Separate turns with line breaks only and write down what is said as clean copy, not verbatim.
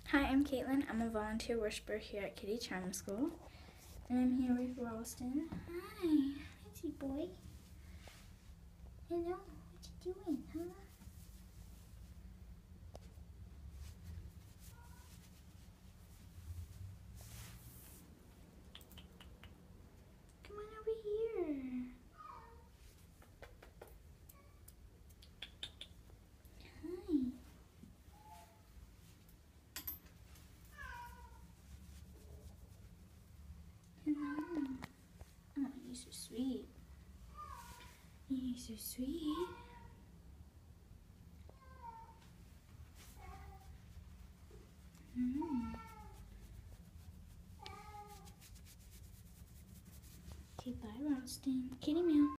Hi, I'm Caitlin. I'm a volunteer worshiper here at Kitty Charm School. And I'm here with Ralston. Hi, pretty boy. Hello, what you doing, huh? Come on over here. Hi. Hello. Oh, you're so sweet. You're so sweet. Okay, bye, Ralston. Kitty meow.